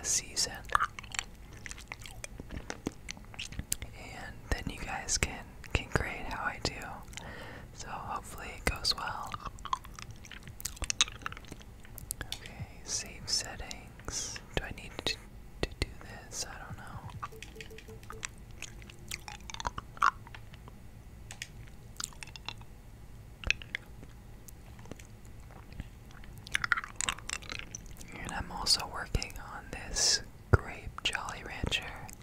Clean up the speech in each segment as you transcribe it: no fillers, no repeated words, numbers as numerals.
season. And then you guys can grade how I do. So hopefully it goes well. Okay, save settings. Do I need to do this? I don't know. And I'm also working on this grape Jolly Rancher.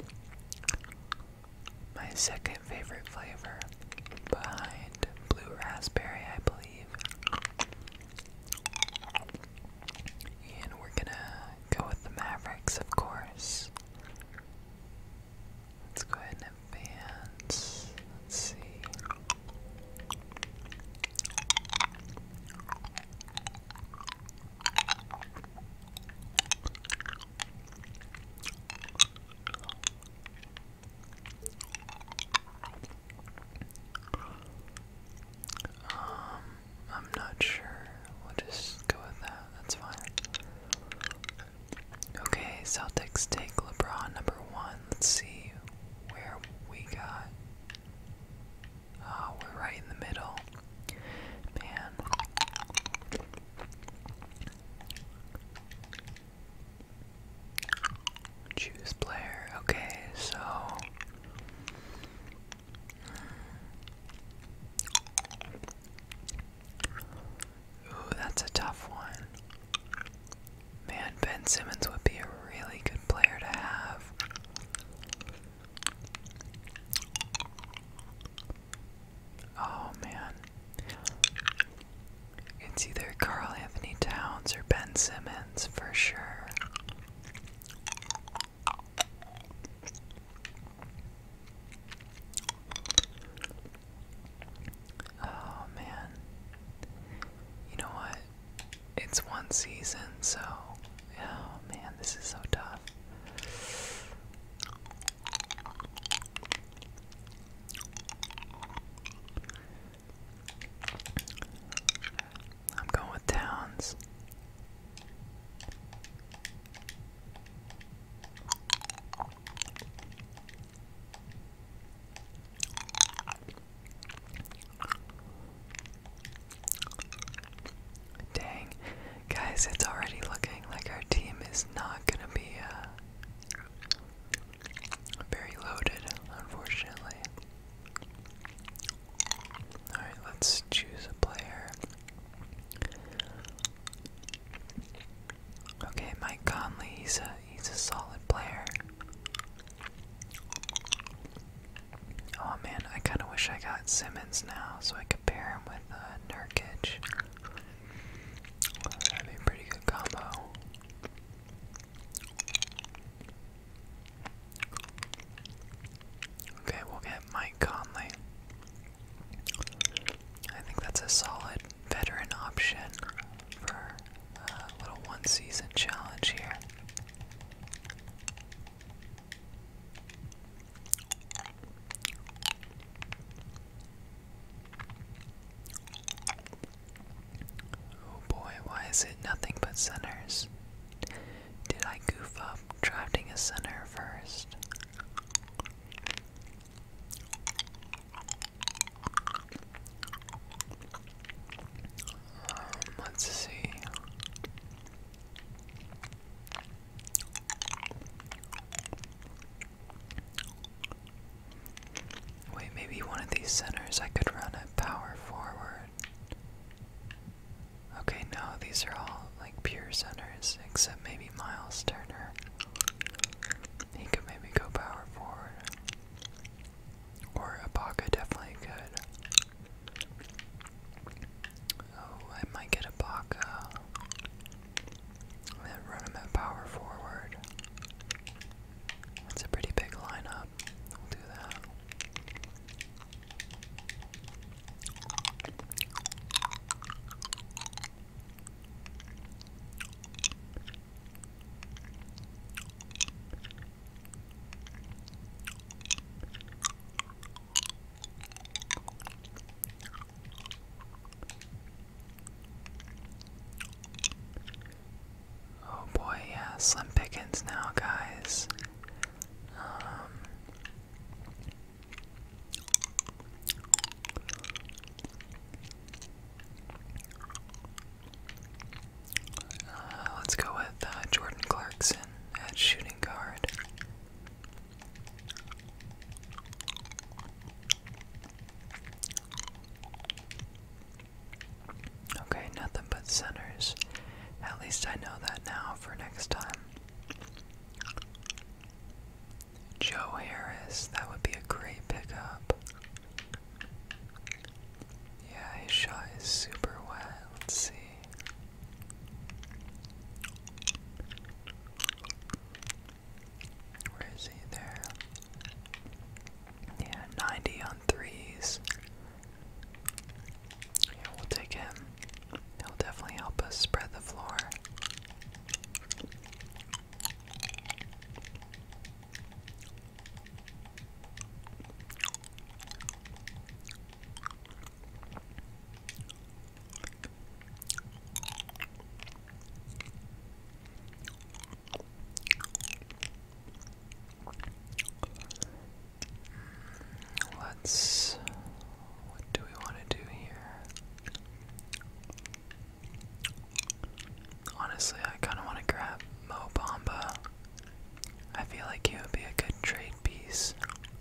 My second favorite flavor behind blue raspberry, I believe. And we're gonna go with the Mavericks, of course. Let's go ahead and advance. Let's see. I'm not sure. We'll just go with that. That's fine. Okay, Celtics take LeBron number 1. Let's see where we got. Oh, we're right in the middle. Man. Choose player. Okay, so ooh, that's a tough one. Man, Ben Simmons would be a really good player to have. Oh man. It's either Karl Anthony Towns or Ben Simmons for sure. Oh man. You know what? It's one season, so oh man, this is so tough. I'm going with Towns. Dang. Guys, it's already looking like our team is not gonna be very loaded, unfortunately. Alright, let's choose a player. Okay, Mike Conley, he's a solid player. Oh man, I kinda wish I got Simmons now so I could pair him with Nurkic. That'd be a pretty good combo. Okay, we'll get Mike Conley. I think that's a solid veteran option for a little one-season challenge here. Oh boy, why is it nothing but centers? Did I goof up drafting a center first? Let's see. Wait, maybe one of these centers I could run at power forward. Okay, no, these are all like pure centers, except maybe Miles Turner. He could maybe go power forward. Or Ibaka definitely could. Oh, I might get Ibaka. And then run him at power forward. That's a pretty big lineup. We'll do that. now, guys. Let's go with Jordan Clarkson at shooting guard. Okay, nothing but centers. At least I know that now for next time. Joe Harris, that would be a great pickup. Yeah, his shot is super wet. Let's see. Where is he there? Yeah, 90 on threes. Yeah, we'll take him. He'll definitely help us spread the floor. What do we want to do here? Honestly, I kind of want to grab Mo Bamba. I feel like he would be a good trade piece.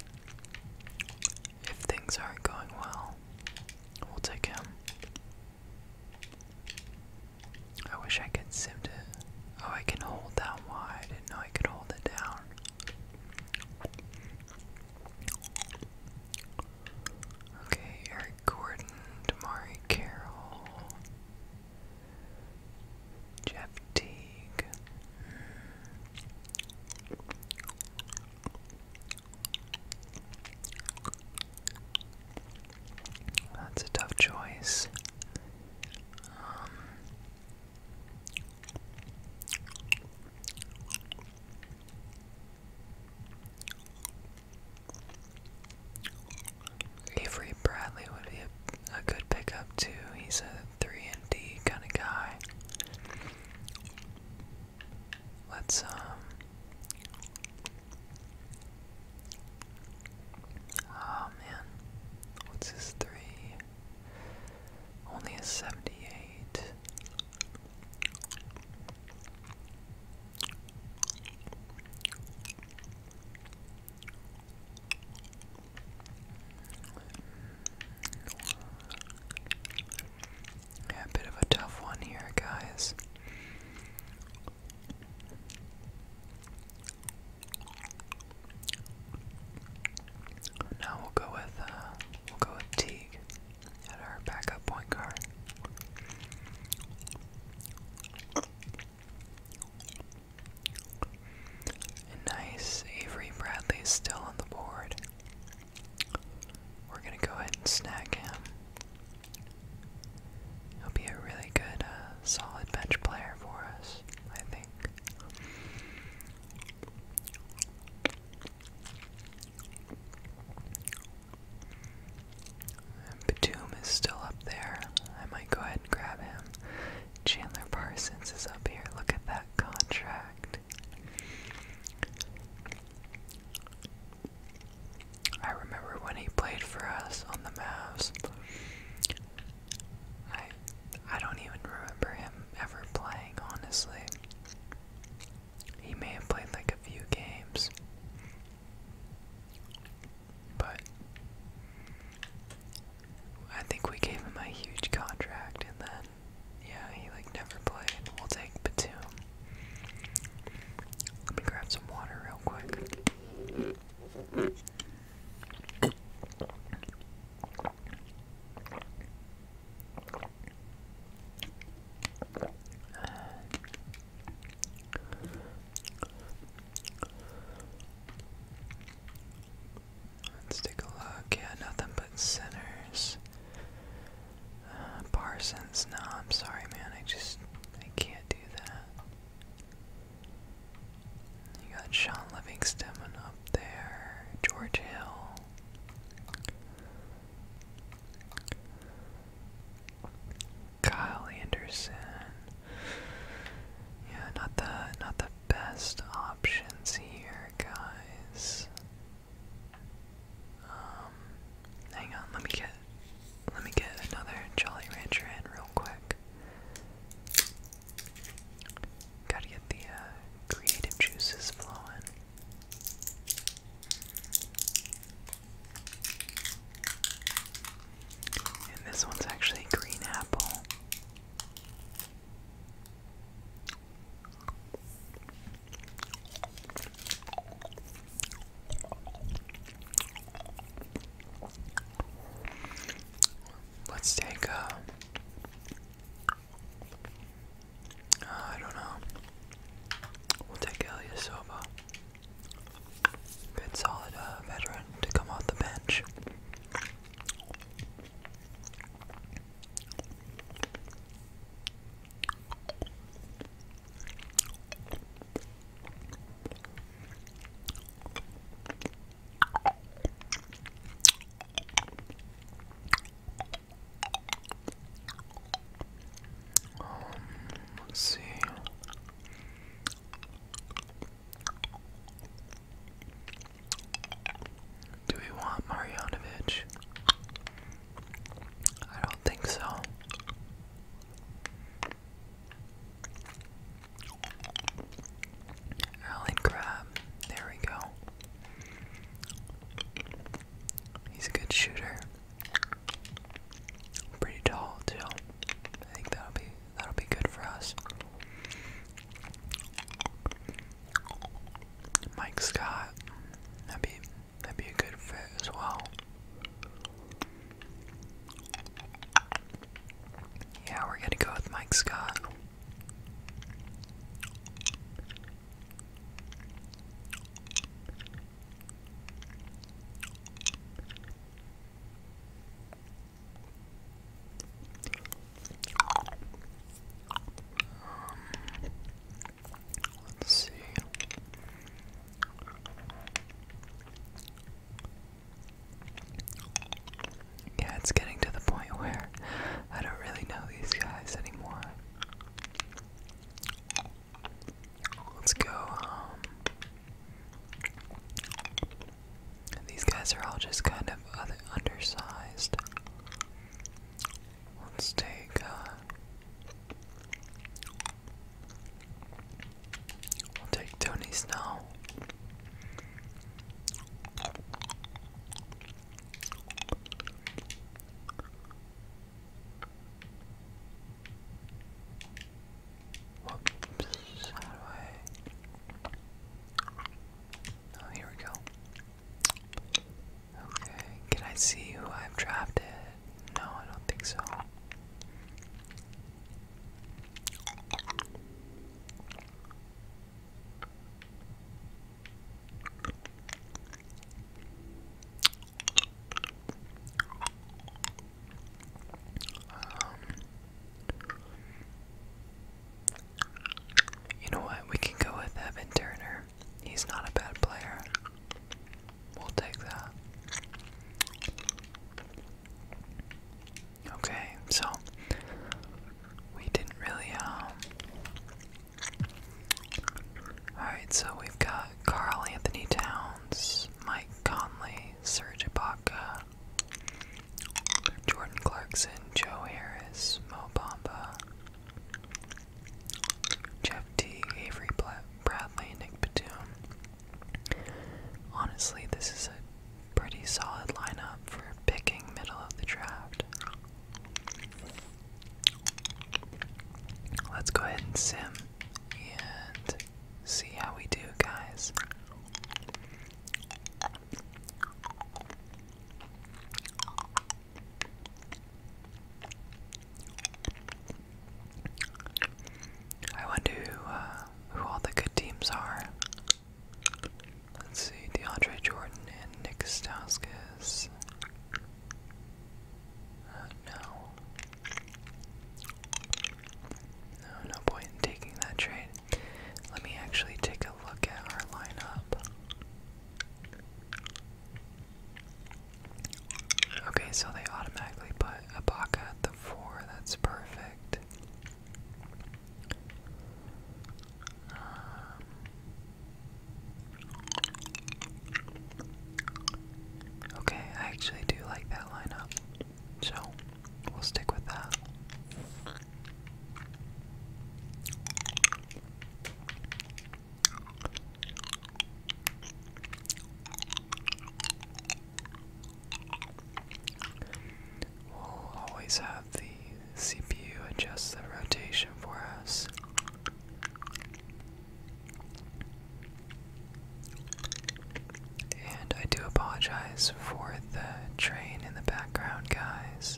If things aren't going well, we'll take him. I wish I could sift it. Oh, I can hold that wide. I didn't know I could hold it down. Okay, Eric Gordon, Damari Carroll, Jeff Teague. That's a tough choice. Avery Bradley would be a good pickup too. He's a 3-and-D kind of guy. Let's oh man, what's his 3? Only a 78. Yeah, a bit of a tough one here, guys. Now we'll go with Teague at our backup point guard. And nice, Avery Bradley is still on the board. We're gonna go ahead and snag him. He'll be a really good, solid bench player for us, I think. And Batum is still up there. I might go ahead and grab him. Chandler Parsons is up here. Look at that contract. I remember when he played for us on the Mavs. I don't even remember him ever playing, honestly. He may have played like a few games. But I think we gave him a huge contract and then yeah, he like never played. We'll take Batum. Let me grab some water real quick. Let's take a look. Yeah, nothing but centers. Parsons, no, I'm sorry, man. I can't do that. You got Sean Livingston up there, George Hill. Kyle Anderson. Yeah, not the best option. Mike Scott. That'd be a good fit as well. Yeah, we're gonna go with Mike Scott. Let's see. Yeah, it's getting to the point where I don't really know these guys anymore. Let's go. These guys are all just kind of undersized. Let's take. We'll take Tony Snow. Whoops, how do I? Oh, here we go. Okay, can I see who I've drafted? No, I don't think so. You know what? We can go with Evan Turner. He's not a bad player. We'll take that. Okay, so we didn't really Alright, so we've got Carl Anthony Towns, Mike Conley, Serge Ibaka, Jordan Clarkson, Joe Harris, Mo Bamba, Jeff Teague, Avery Bradley, Nick Batum. Honestly, this is a pretty solid lineup for picking middle of the draft. Let's go ahead and sim and see how we do, guys. I wonder who all the good teams are. Let's see, DeAndre Jordan and Nick Stauskas. No. No point in taking that trade. Let me actually take a look at our lineup. Okay, so they automatically put Ibaka at the 4. That's perfect. Okay, I actually do like that lineup, so we'll stick with that. We'll always have the CPU adjust the rotation for us. And I do apologize for the train in the background, guys.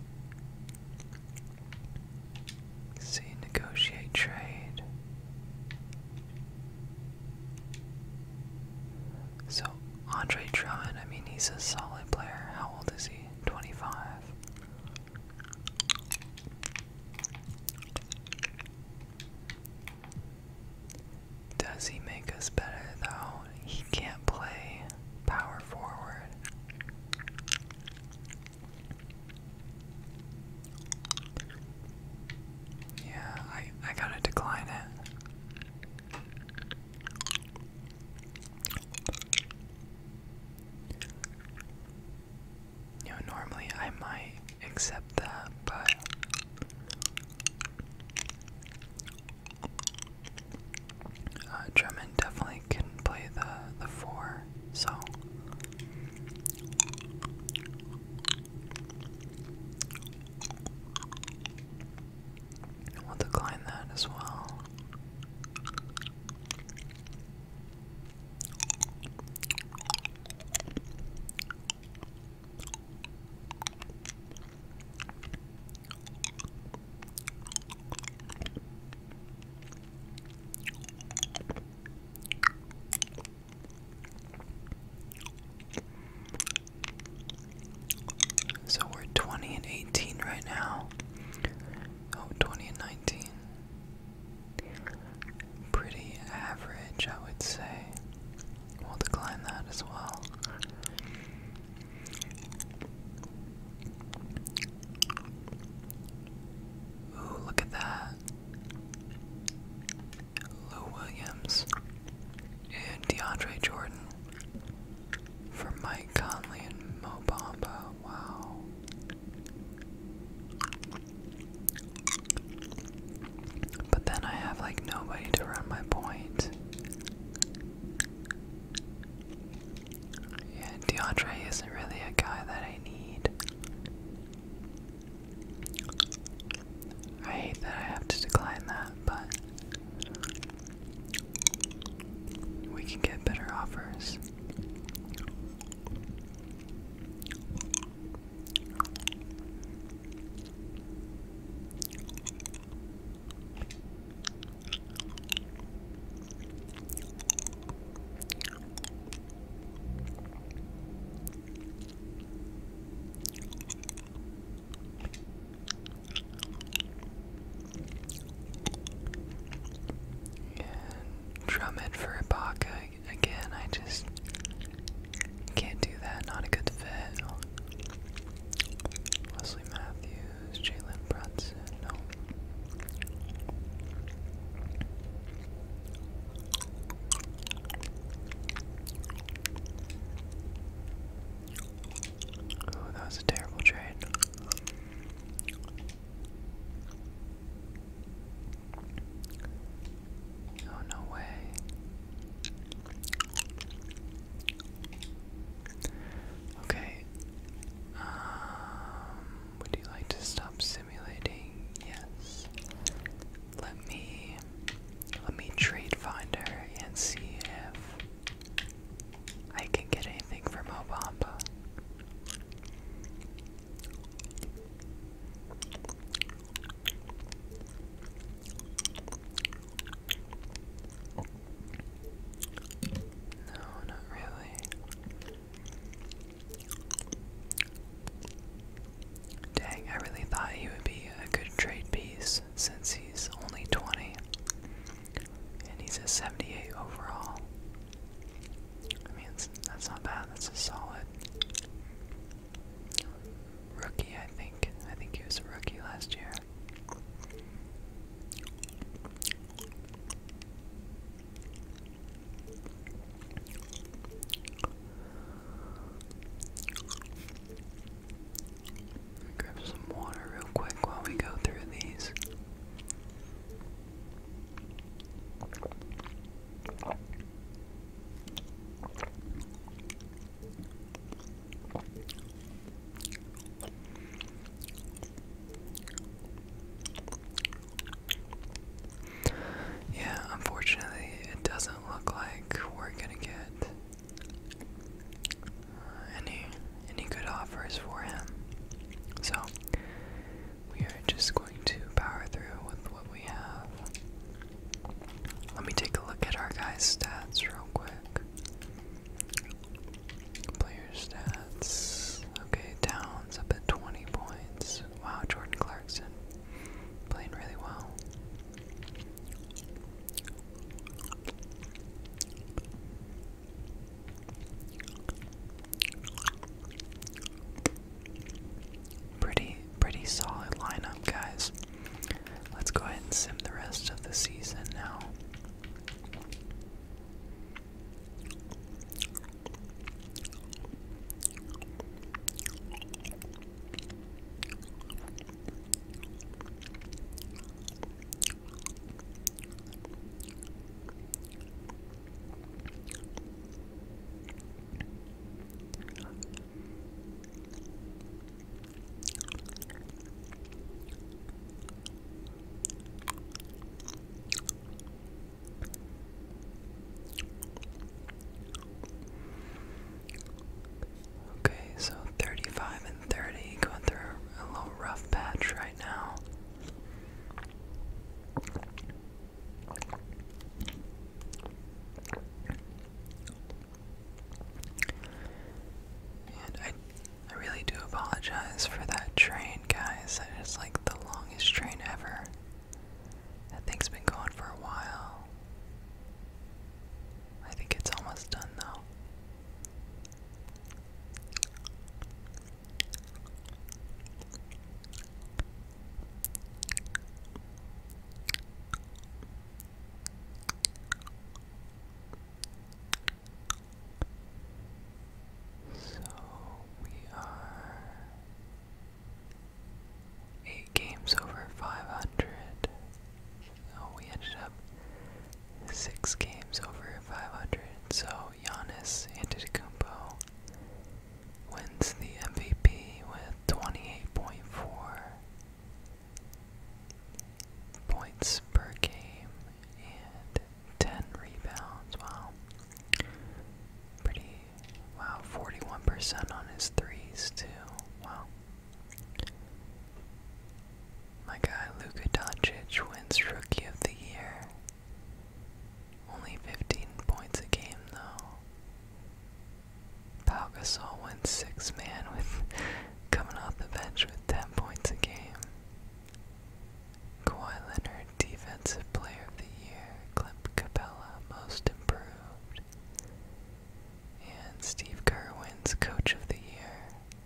See, negotiate trade. So, Andre Drummond, I mean, he's a solid player. How old is he? 25. Does he make us better, though? He can't play power forward. Yeah, I gotta decline it. You know, DeAndre Jordan for Mike Conley and Mo Bamba. Wow. But then I have like nobody to run my point. Yeah, DeAndre isn't really a guy that I need. I hate that I have to decline that, but we can get better offers. Drummond for Ibaka again. I just 80% on his threes, too. Wow. My guy Luka Doncic wins Rookie of the Year. Only 15 points a game, though. Pau Gasol wins 6-man with coming off the bench with 10 points a game. Kawhi Leonard, Defensive Player of the Year. Clint Capella, Most Improved. And Steve Kerr wins Coach of the Year.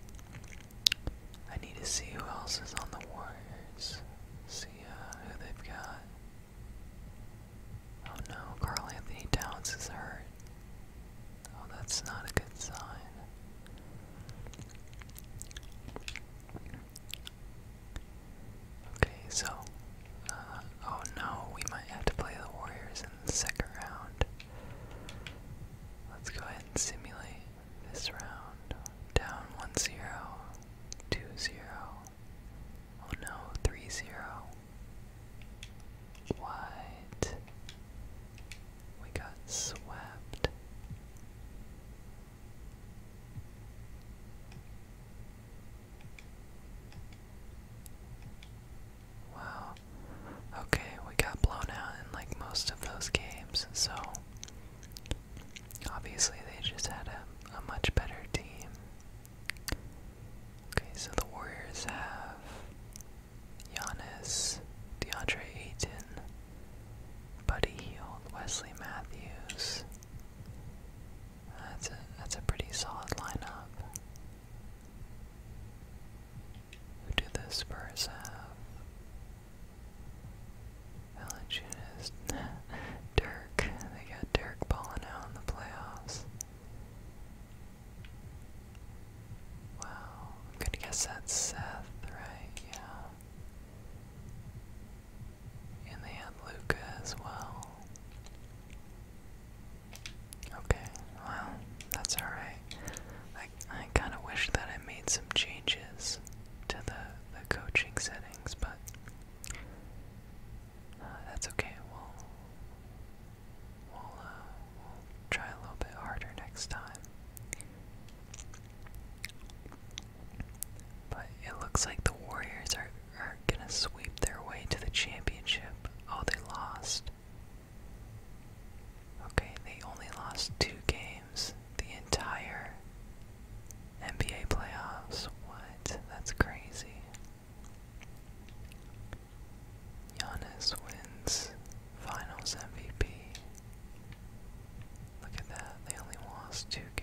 I need to see who else is on the Warriors. See who they've got. Oh no, Karl Anthony Towns is hurt. Oh, that's not a good sign. Okay, so, oh no, we might have to play the Warriors in the second round. Let's go ahead and simulate this round. Down 1-0, 2-0. Oh no, 3-0. What? We got swept. Wow. Okay, we got blown out in like most of those games, so obviously they just had a much better team. Okay, so the Warriors have Giannis, DeAndre Ayton, Buddy Hield, Wesley Matthews. That's a pretty solid lineup. Who do the Spurs have? Valanciunas, Dirk. They got Dirk balling out in the playoffs. Wow, I'm gonna guess that's Seth, right? Yeah. And they have Luka as well. Okay, well, that's alright. I kind of wish that I made some changes to the coaching settings, but that's okay. We'll try a little bit harder next time. But it looks like the Warriors are gonna sweep their way to the championship. Oh, they lost. Okay, they only lost 2 games the entire NBA playoffs. What? That's crazy. Giannis wins Finals MVP. Look at that. They only lost 2